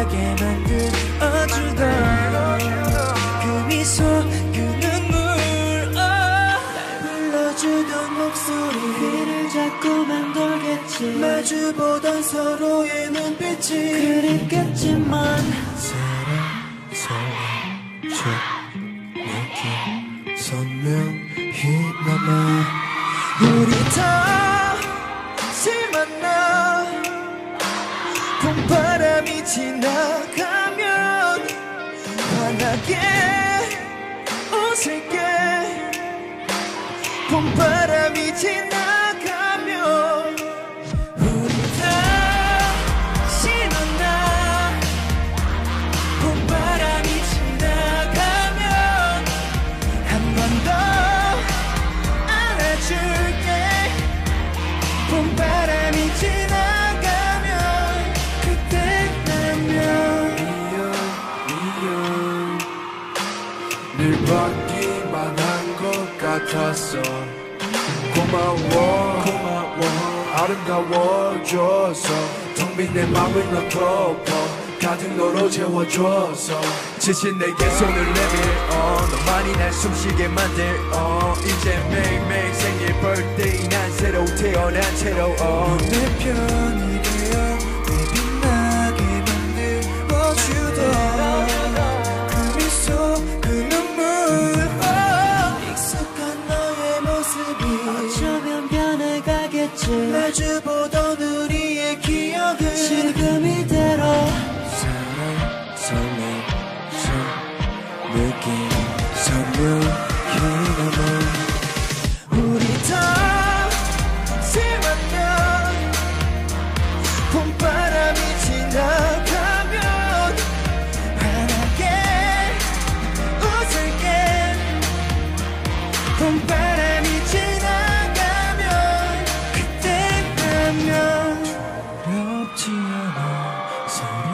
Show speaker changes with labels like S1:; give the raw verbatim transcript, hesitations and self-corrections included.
S1: 빛나게 만들어주던 그 미소 그 눈물 날 불러주던 목소리 귀를 자꾸만 돌겠지 마주보던 서로의 눈빛이 그립겠지만 사랑 설레 첫 느낌 선명히 남아 우리 다시 만나 봄바람이 지나가면 환하게 웃을게 봄바람이 지나가면 우리 다시 만나 봄바람이 지나가면 한 번 더 안아줄게 봄바람이 지나가면 그때라면 미안 미안
S2: 늘 받기만 한 것 같았어 고마워 고마워 아름다워줘서 텅 빈 내 맘을 넣고 가득 너로 채워줘서 지친 내게 손을 내밀어 너만이 날 숨쉬게 만들어 이제 매일매일 생일 birthday 난 새로 태어난 채로 어.
S1: 내 편이 되어 내 빛나게 만들어주던 그 미소 그 눈물 익숙한 너의 모습이 어쩌면 변해가겠지 마주보던 우리의 기억은 지금 이대로 사랑 설렘 첫 느낌 선명히 남아 우리 다시 만나 봄바람이 지나가면 환하게 웃을게 봄바람이 지나가면 그때라면 두렵지 않아